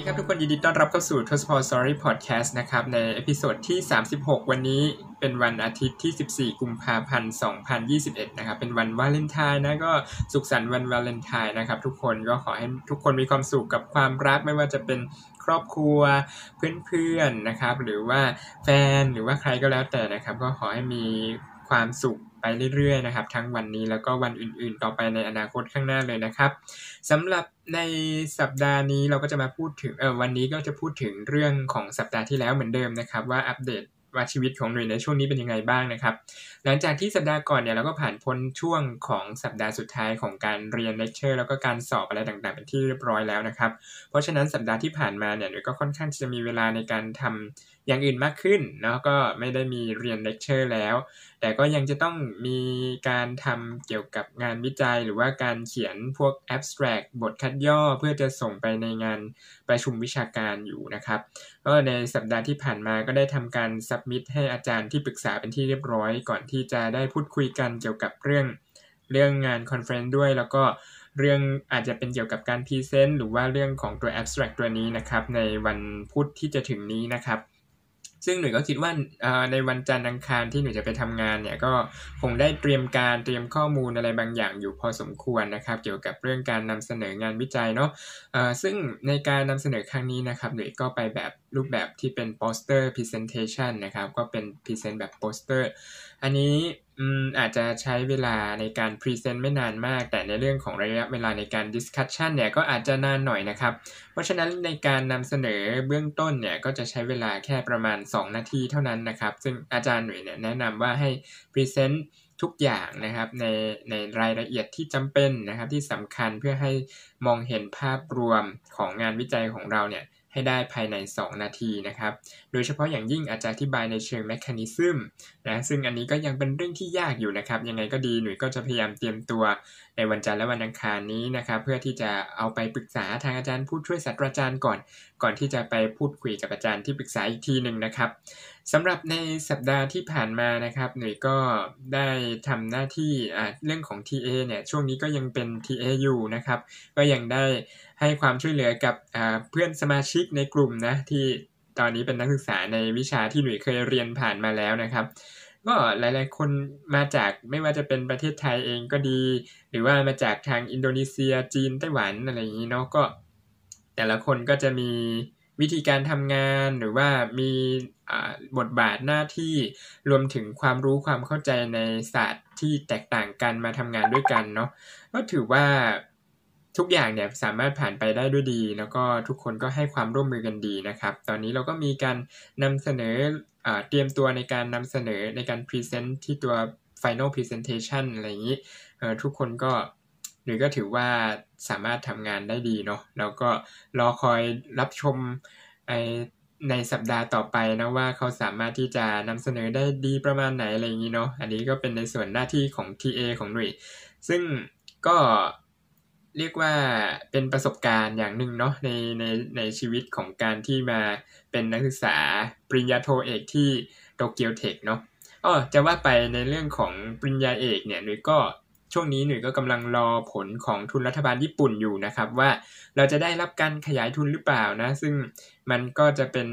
ดีครับทุกคนยินดีต้อนรับเข้าสู่ Toastpod Story Podcast นะครับในเอพิโซดที่36วันนี้เป็นวันอาทิตย์ที่14กุมภาพันธ์2021นะครับเป็นวันวาเลนไทน์นะก็สุขสันต์วันวาเลนไทน์นะครับทุกคนก็ขอให้ทุกคนมีความสุขกับความรักไม่ว่าจะเป็นครอบครัวเพื่อนๆนะครับหรือว่าแฟนหรือว่าใครก็แล้วแต่นะครับก็ขอให้มีความสุขไปเรื่อยๆนะครับทั้งวันนี้แล้วก็วันอื่นๆต่อไปในอนาคตข้างหน้าเลยนะครับสำหรับในสัปดาห์นี้เราก็จะมาพูดถึงวันนี้ก็จะพูดถึงเรื่องของสัปดาห์ที่แล้วเหมือนเดิมนะครับว่าอัปเดตว่าชีวิตของหน่วยในช่วงนี้เป็นยังไงบ้างนะครับหลังจากที่สัปดาห์ก่อนเนี่ยเราก็ผ่านพ้นช่วงของสัปดาห์สุดท้ายของการเรียนเลคเชอร์แล้วก็การสอบอะไรต่างๆเป็นที่เรียบร้อยแล้วนะครับเพราะฉะนั้นสัปดาห์ที่ผ่านมาเนี่ยหน่วยก็ค่อนข้างจะมีเวลาในการทำอย่างอื่นมากขึ้นเนาะก็ไม่ได้มีเรียนเลคเชอร์แล้วแต่ก็ยังจะต้องมีการทำเกี่ยวกับงานวิจัยหรือว่าการเขียนพวก abstract บทคัดย่อเพื่อจะส่งไปในงานประชุมวิชาการอยู่นะครับก็ในสัปดาห์ที่ผ่านมาก็ได้ทำการ submit ให้อาจารย์ที่ปรึกษาเป็นที่เรียบร้อยก่อนที่จะได้พูดคุยกันเกี่ยวกับเรื่องงาน conference ด้วยแล้วก็เรื่องอาจจะเป็นเกี่ยวกับการพรีเซนต์หรือว่าเรื่องของตัว abstract ตัวนี้นะครับในวันพุธที่จะถึงนี้นะครับซึ่งหนูก็คิดว่าในวันจันทร์อังคารที่หนูจะไปทำงานเนี่ยก็คงได้เตรียมข้อมูลอะไรบางอย่างอยู่พอสมควรนะครับเกี่ยวกับเรื่องการนำเสนองานวิจัยเนาะซึ่งในการนำเสนอครั้งนี้นะครับหนูก็ไปแบบรูปแบบที่เป็น poster presentation นะครับก็เป็น present แบบ poster อันนี้อาจจะใช้เวลาในการ present ไม่นานมากแต่ในเรื่องของระยะเวลาในการ discussion เนี่ยก็อาจจะนานหน่อยนะครับเพราะฉะนั้นในการนำเสนอเบื้องต้นเนี่ยก็จะใช้เวลาแค่ประมาณ2นาทีเท่านั้นนะครับซึ่งอาจารย์หนุ่ยเนี่ยแนะนำว่าให้ present ทุกอย่างนะครับในรายละเอียดที่จำเป็นนะครับที่สำคัญเพื่อให้มองเห็นภาพรวมของงานวิจัยของเราเนี่ยให้ได้ภายใน2นาทีนะครับโดยเฉพาะอย่างยิ่งอาจจะอธิบายในเชิงแมคานิซึมนะซึ่งอันนี้ก็ยังเป็นเรื่องที่ยากอยู่นะครับยังไงก็ดีหนุ่ยก็จะพยายามเตรียมตัวในวันจันทร์และวันอังคารนี้นะครับเพื่อที่จะเอาไปปรึกษาทางอาจารย์ผู้ช่วยศาสตราจารย์ก่อนที่จะไปพูดคุยกับอาจารย์ที่ปรึกษาอีกทีนึงนะครับสำหรับในสัปดาห์ที่ผ่านมานะครับหนุ่ยก็ได้ทำหน้าที่เรื่องของ TA เนี่ยช่วงนี้ก็ยังเป็น TA อยู่นะครับก็ยังได้ให้ความช่วยเหลือกับเพื่อนสมาชิกในกลุ่มนะที่ตอนนี้เป็นนักศึกษาในวิชาที่หนุ่ยเคยเรียนผ่านมาแล้วนะครับก็หลายๆคนมาจากไม่ว่าจะเป็นประเทศไทยเองก็ดีหรือว่ามาจากทางอินโดนีเซียจีนไต้หวันอะไรอย่างนี้เนาะก็แต่ละคนก็จะมีวิธีการทำงานหรือว่ามีบทบาทหน้าที่รวมถึงความรู้ความเข้าใจในศาสตร์ที่แตกต่างกันมาทำงานด้วยกันเนาะก็ถือว่าทุกอย่างเนี่ยสามารถผ่านไปได้ด้วยดีแล้วก็ทุกคนก็ให้ความร่วมมือกันดีนะครับตอนนี้เราก็มีการนำเสนอเตรียมตัวในการนำเสนอในการพรีเซนต์ที่ตัว final presentation อะไรอย่างนี้ทุกคนก็หรือก็ถือว่าสามารถทำงานได้ดีเนาะแล้วก็รอคอยรับชมในสัปดาห์ต่อไปนะว่าเขาสามารถที่จะนำเสนอได้ดีประมาณไหนอะไรอย่างนี้เนาะอันนี้ก็เป็นในส่วนหน้าที่ของ TA ของหนุ่ยซึ่งก็เรียกว่าเป็นประสบการณ์อย่างหนึ่งเนาะในชีวิตของการที่มาเป็นนักศึกษาปริญญาโทเอกที่โตเกียวเทคเนาะจะว่าไปในเรื่องของปริญญาเอกเนี่ยหนุ่ยก็ช่วงนี้หนุ่ยก็กำลังรอผลของทุนรัฐบาลญี่ปุ่นอยู่นะครับว่าเราจะได้รับการขยายทุนหรือเปล่านะซึ่งมันก็จะเป็น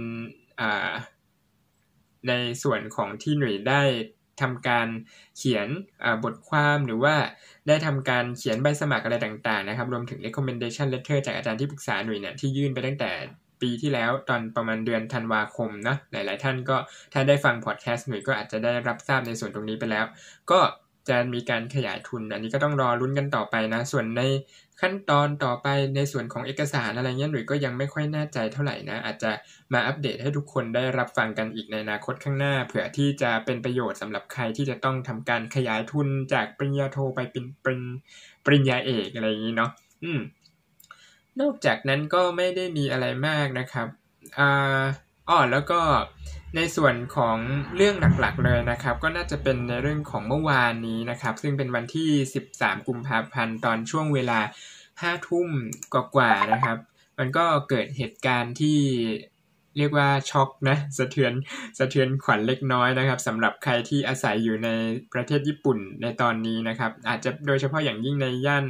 ในส่วนของที่หนุ่ยได้ทำการเขียนบทความหรือว่าได้ทำการเขียนใบสมัครอะไรต่างๆนะครับรวมถึง recommendation letter จากอาจารย์ที่ปรึกษาหนุ่ยเนี่ยที่ยื่นไปตั้งแต่ปีที่แล้วตอนประมาณเดือนธันวาคมนะหลายๆท่านก็ถ้าได้ฟังพอดแคสต์หนุ่ยก็อาจจะได้รับทราบในส่วนตรงนี้ไปแล้วก็จะมีการขยายทุนอันนี้ก็ต้องรอลุ้นกันต่อไปนะส่วนในขั้นตอนต่อไปในส่วนของเอกสารอะไรเงี้ยหนุ่ยก็ยังไม่ค่อยแน่ใจเท่าไหร่นะอาจจะมาอัปเดตให้ทุกคนได้รับฟังกันอีกในอนาคตข้างหน้าเผื่อที่จะเป็นประโยชน์สำหรับใครที่จะต้องทำการขยายทุนจากปริญญาโทไปเป็นปริญญาเอกอะไรอย่างนี้เนาะนอกจากนั้นก็ไม่ได้มีอะไรมากนะครับแล้วก็ในส่วนของเรื่องหลักๆเลยนะครับก็น่าจะเป็นในเรื่องของเมื่อวานนี้นะครับซึ่งเป็นวันที่13กุมภาพันธ์ตอนช่วงเวลา 5 ทุ่มกว่าๆนะครับมันก็เกิดเหตุการณ์ที่เรียกว่าช็อกนะสะเทือนขวัญเล็กน้อยนะครับสำหรับใครที่อาศัยอยู่ในประเทศญี่ปุ่นในตอนนี้นะครับอาจจะโดยเฉพาะอย่างยิ่งในย่าน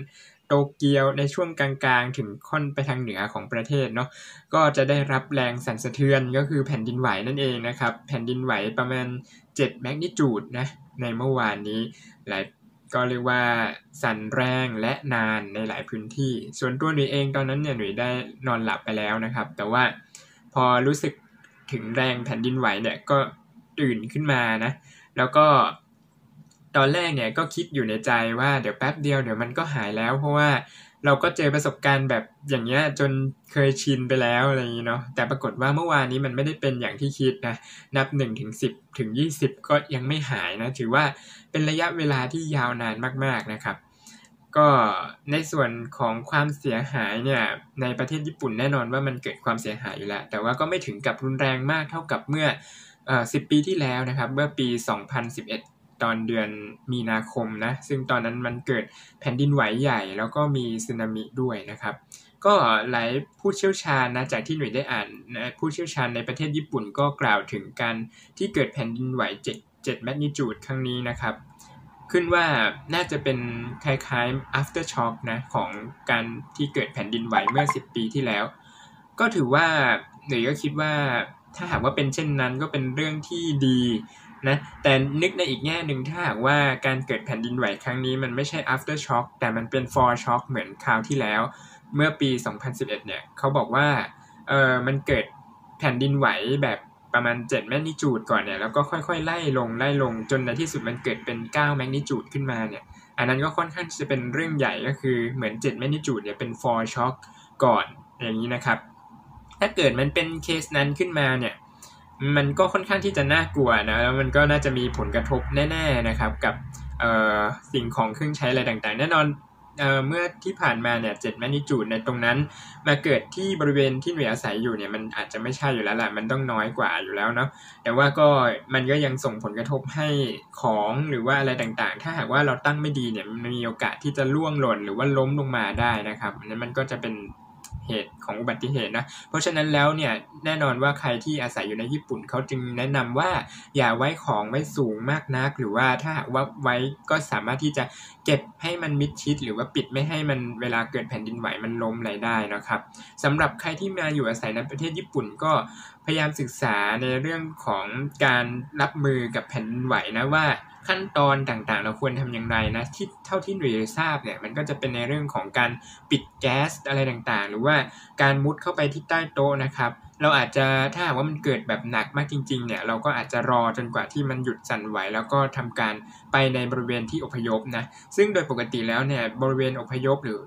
โตเกียวในช่วงกลางๆถึงค่อนไปทางเหนือของประเทศเนาะก็จะได้รับแรงสั่นสะเทือนก็คือแผ่นดินไหวนั่นเองนะครับแผ่นดินไหวประมาณ7แมกนิจูดนะในเมื่อวานนี้ก็เรียกว่าสั่นแรงและนานในหลายพื้นที่ส่วนตัวหนูเองตอนนั้นเนี่ยหนูได้นอนหลับไปแล้วนะครับแต่ว่าพอรู้สึกถึงแรงแผ่นดินไหวเนี่ยก็ตื่นขึ้นมานะแล้วก็ตอนแรกเนี่ยก็คิดอยู่ในใจว่าเดี๋ยวแป๊บเดียวเดี๋ยวมันก็หายแล้วเพราะว่าเราก็เจอประสบการณ์แบบอย่างเงี้ยจนเคยชินไปแล้วอะไรอย่างงี้เนาะแต่ปรากฏว่าเมื่อวานนี้มันไม่ได้เป็นอย่างที่คิดนะนับ1ถึง10ถึง20ก็ยังไม่หายนะถือว่าเป็นระยะเวลาที่ยาวนานมากๆนะครับก็ในส่วนของความเสียหายเนี่ยในประเทศญี่ปุ่นแน่นอนว่ามันเกิดความเสียหายอยู่แล้วแต่ว่าก็ไม่ถึงกับรุนแรงมากเท่ากับเมื่อ10 ปีที่แล้วนะครับเมื่อปี2011ตอนเดือนมีนาคมนะซึ่งตอนนั้นมันเกิดแผ่นดินไหวใหญ่แล้วก็มีสึนามิด้วยนะครับก็หลายผู้เชี่ยวชาญนะจากที่หน่วยได้อ่านนะผู้เชี่ยวชาญในประเทศญี่ปุ่นก็กล่าวถึงการที่เกิดแผ่นดินไหว7แมกนิจูดครั้งนี้นะครับขึ้นว่าน่าจะเป็นคล้ายๆ after shock นะของการที่เกิดแผ่นดินไหวเมื่อ10 ปีที่แล้วก็ถือว่าหน่วยก็คิดว่าถ้าหากว่าเป็นเช่นนั้นก็เป็นเรื่องที่ดีนะแต่นึกในอีกแง่หนึ่งถ้าหากว่าการเกิดแผ่นดินไหวครั้งนี้มันไม่ใช่ after shock แต่มันเป็น for shock เหมือนคราวที่แล้วเมื่อปี2011เนี่ยเขาบอกว่ามันเกิดแผ่นดินไหวแบบประมาณ7แมกนิจูดก่อนเนี่ยแล้วก็ค่อยๆไล่ลงจนในที่สุดมันเกิดเป็น9แมกนิจูดขึ้นมาเนี่ยอันนั้นก็ค่อนข้างจะเป็นเรื่องใหญ่ก็คือเหมือน7แมกนิจูดเนี่ยเป็น for shock ก่อนอย่างนี้นะครับถ้าเกิดมันเป็นเคสนั้นขึ้นมาเนี่ยมันก็ค่อนข้างที่จะน่ากลัวนะแล้วมันก็น่าจะมีผลกระทบแน่ๆนะครับกับสิ่งของเครื่องใช้อะไรต่างๆแน่นอนเมื่อที่ผ่านมาเนี่ย7แมกนิจูดในตรงนั้นมาเกิดที่บริเวณที่หน่วยอาศัยอยู่เนี่ยมันอาจจะไม่ใช่อยู่แล้วแหละมันต้องน้อยกว่าอยู่แล้วเนาะแต่ว่าก็มันก็ยังส่งผลกระทบให้ของหรือว่าอะไรต่างๆถ้าหากว่าเราตั้งไม่ดีเนี่ยมันมีโอกาสที่จะร่วงหล่นหรือว่าล้มลงมาได้นะครับอันนั้นมันก็จะเป็นเหตุของอุบัติเหตุนะเพราะฉะนั้นแล้วเนี่ยแน่นอนว่าใครที่อาศัยอยู่ในญี่ปุ่นเขาจึงแนะนำว่าอย่าไว้ของไว้สูงมากนักหรือว่าถ้าหากว่าไว้ก็สามารถที่จะเก็บให้มันมิดชิดหรือว่าปิดไม่ให้มันเวลาเกิดแผ่นดินไหวมันล้มอะไรได้นะครับสำหรับใครที่มาอยู่อาศัยในประเทศญี่ปุ่นก็พยายามศึกษาในเรื่องของการรับมือกับแผ่นดินไหวนะว่าขั้นตอนต่างๆเราควรทำอย่างไรนะที่เท่าที่หน่วยทราบเนี่ยมันก็จะเป็นในเรื่องของการปิดแก๊สอะไรต่างๆหรือว่าการมุดเข้าไปที่ใต้โต๊ะนะครับเราอาจจะถ้าหากว่ามันเกิดแบบหนักมากจริงๆเนี่ยเราก็อาจจะรอจนกว่าที่มันหยุดสั่นไหวแล้วก็ทำการไปในบริเวณที่อพยพนะซึ่งโดยปกติแล้วเนี่ยบริเวณอพยพหรือ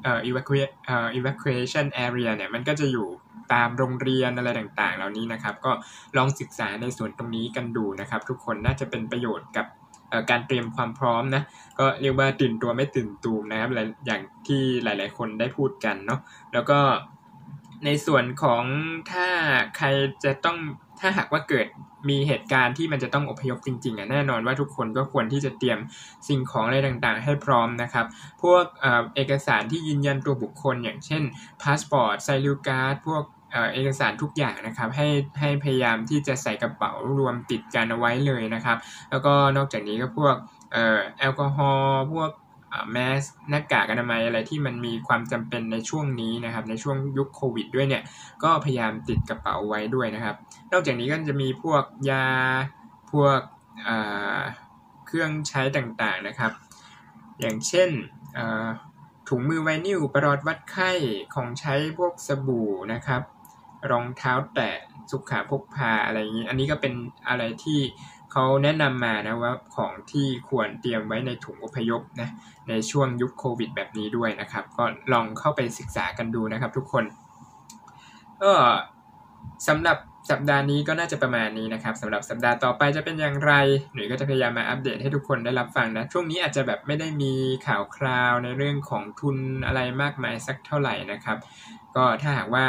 evacuation area เนี่ยมันก็จะอยู่ตามโรงเรียนอะไรต่างๆเหล่านี้นะครับก็ลองศึกษาในส่วนตรงนี้กันดูนะครับทุกคนน่าจะเป็นประโยชน์กับการเตรียมความพร้อมนะก็เรียกว่าตื่นตัวไม่ตื่นตูมนะครับอย่างที่หลายๆคนได้พูดกันเนาะแล้วก็ในส่วนของถ้าใครจะต้องถ้าหากว่าเกิดมีเหตุการณ์ที่มันจะต้องอพยพจริงๆแน่นอนว่าทุกคนก็ควรที่จะเตรียมสิ่งของอะไรต่างๆให้พร้อมนะครับพวกเอกสารที่ยืนยันตัวบุคคลอย่างเช่นพาสปอร์ตไซลิวการ์ดพวกเอกสารทุกอย่างนะครับให้พยายามที่จะใส่กระเป๋ารวมติดกันเอาไว้เลยนะครับแล้วก็นอกจากนี้ก็พวกแอลกอฮอล์พวกแมสหน้ากากอนามัยอะไรที่มันมีความจำเป็นในช่วงนี้นะครับในช่วงยุคโควิดด้วยเนี่ยก็พยายามติดกระเป๋าไว้ด้วยนะครับนอกจากนี้ก็จะมีพวกยาพวกเครื่องใช้ต่างๆนะครับอย่างเช่นถุงมือไวนิลประหลอดวัดไข้ของใช้พวกสบู่นะครับรองเท้าแตะสุขพกพาอะไรอย่างนี้อันนี้ก็เป็นอะไรที่เขาแนะนำมานะว่าของที่ควรเตรียมไว้ในถุงอพยพนะในช่วงยุคโควิดแบบนี้ด้วยนะครับก็ลองเข้าไปศึกษากันดูนะครับทุกคนก็สำหรับสัปดาห์นี้ก็น่าจะประมาณนี้นะครับสำหรับสัปดาห์ต่อไปจะเป็นอย่างไรหนูก็จะพยายามมาอัปเดตให้ทุกคนได้รับฟังนะช่วงนี้อาจจะแบบไม่ได้มีข่าวคราวในเรื่องของทุนอะไรมากมายสักเท่าไหร่นะครับก็ถ้าหากว่า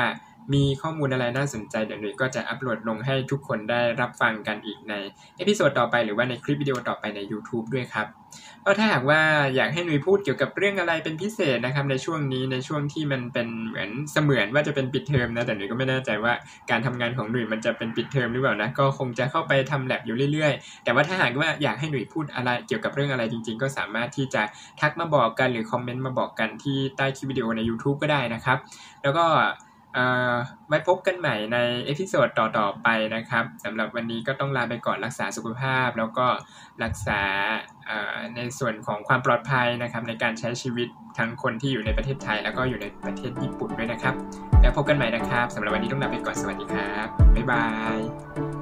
มีข้อมูลอะไรน่าสนใจเดี๋ยวหนุ่ยก็จะอัปโหลดลงให้ทุกคนได้รับฟังกันอีกในเอพิโซดต่อไปหรือว่าในคลิปวิดีโอต่อไปใน YouTube ด้วยครับก็ถ้าหากว่าอยากให้หนุ่ยพูดเกี่ยวกับเรื่องอะไรเป็นพิเศษนะครับในช่วงนี้ในช่วงที่มันเป็นเหมือนว่าจะเป็นปิดเทอมนะแต่หนุ่ยก็ไม่แน่ใจว่าการทำงานของหนุ่ยมันจะเป็นปิดเทอมหรือเปล่านะก็คงจะเข้าไปทำแลบอยู่เรื่อยๆแต่ว่าถ้าหากว่าอยากให้หนุ่ยพูดอะไรเกี่ยวกับเรื่องอะไรจริงๆก็สามารถที่จะทักมาบอกกันหรือคอมเมนต์มาบอกกันที่ใต้คลิปวิดีโอใน YouTube ก็ได้นะครับแล้วก็ไว้พบกันใหม่ในเอพิโซดต่อๆไปนะครับสำหรับวันนี้ก็ต้องลาไปก่อนรักษาสุขภาพแล้วก็รักษาในส่วนของความปลอดภัยนะครับในการใช้ชีวิตทั้งคนที่อยู่ในประเทศไทยแล้วก็อยู่ในประเทศญี่ปุ่นด้วยนะครับแล้วพบกันใหม่นะครับสำหรับวันนี้ต้องลาไปก่อนสวัสดีครับบ๊ายบาย